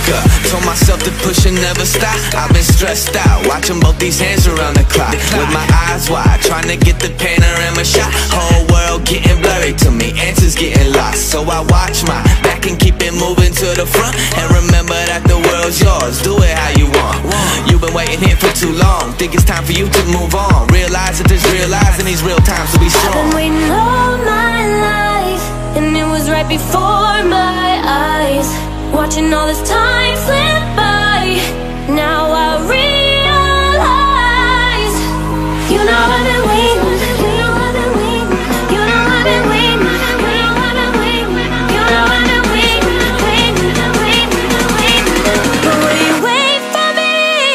up. Told myself to push and never stop. I've been stressed out, watching both these hands around the clock. With my eyes wide, trying to get the panorama shot. Whole world getting blurry to me, answers getting lost. So I watch my back and keep it moving to the front. And remember that the world's yours, do it how you want. You've been waiting here for too long, think it's time for you to move on. Realize that there's real lies in these real times to be strong. I've been waiting all my life, and it was right before my eyes, watching all this time slip by. Now I realize, you know I've been waiting, you know I've been waiting, you know I've been waiting, you know I've been waiting, you know I've been waiting, waiting, waiting, waiting. But will you wait for me?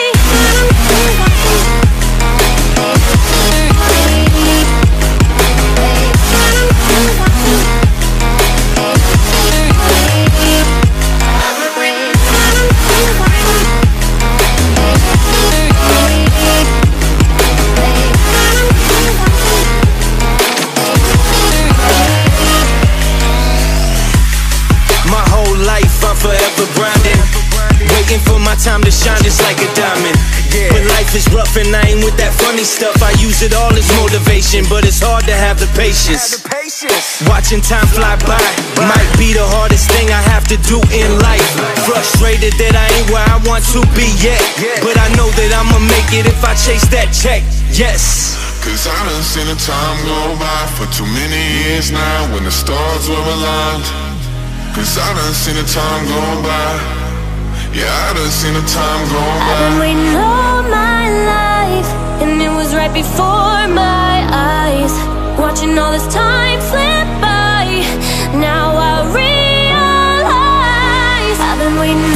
Forever grinding, waiting for my time to shine just like a diamond. But life is rough and I ain't with that funny stuff. I use it all as motivation, but it's hard to have the patience. Watching time fly by might be the hardest thing I have to do in life. Frustrated that I ain't where I want to be yet, but I know that I'ma make it if I chase that check. Yes. Cause I done seen the time go by for too many years now, when the stars were aligned. Cause I done seen the time go by. Yeah, I done seen the time go by. I've been waiting all my life, and it was right before my eyes, watching all this time slip by. Now I realize, I've been waiting